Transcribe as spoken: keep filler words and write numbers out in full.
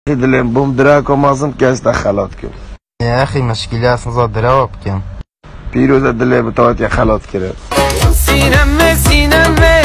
دلم بوم دراكو مازم كاس دخلاتكم يا أخي مشكلة أصلا دراوب كم بيروز دلم بتوعت يا خلات كده سينما سينما